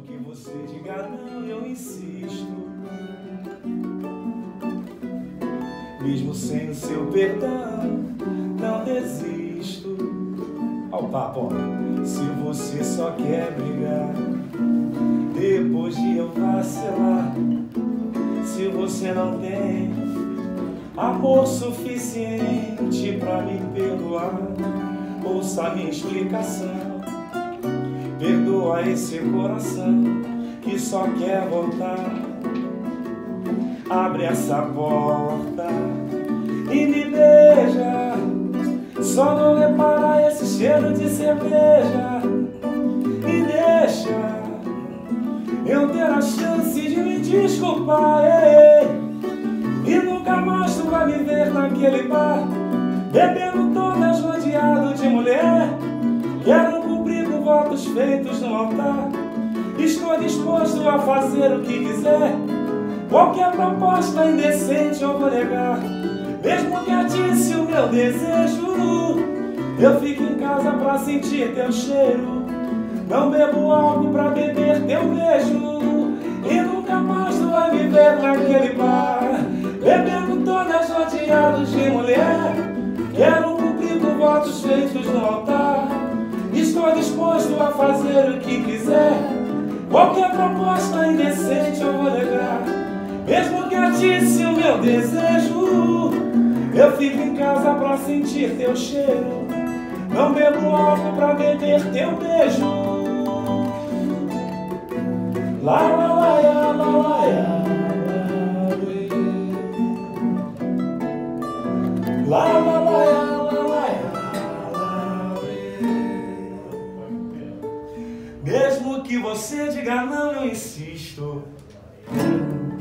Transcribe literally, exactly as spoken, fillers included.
que você diga não, eu insisto. Mesmo sem o seu perdão, não desisto. Ó o papo, ó. Se você só quer brigar depois de eu vacilar, se você não tem amor suficiente pra me perdoar, ouça a minha explicação. Perdoa esse coração que só quer voltar. Abre essa porta e me beija. Só não repara esse cheiro de cerveja. E deixa eu ter a chance de me desculpar, ei, ei. E nunca mais tu vai me ver naquele bar, bebendo todas rodeado de mulher. Quero cumprir com votos feitos no altar. Estou disposto a fazer o que quiser. Qualquer proposta indecente eu vou negar. Mesmo que atice o meu desejo, eu fico em casa pra sentir teu cheiro. Não bebo algo pra beber teu beijo. E nunca mais tu vai me ver naquele bar, bebendo todas rodeados de mulher. Quero cumprir com votos feitos no altar. Estou disposto a fazer o que quiser. Qualquer proposta indecente eu vou negar. Mesmo que atice o meu desejo, eu fico em casa pra sentir teu cheiro. Não bebo algo pra beber teu beijo. La la la ya, la la ya, la la la ya, la la ya. Mesmo que você diga não, eu insisto.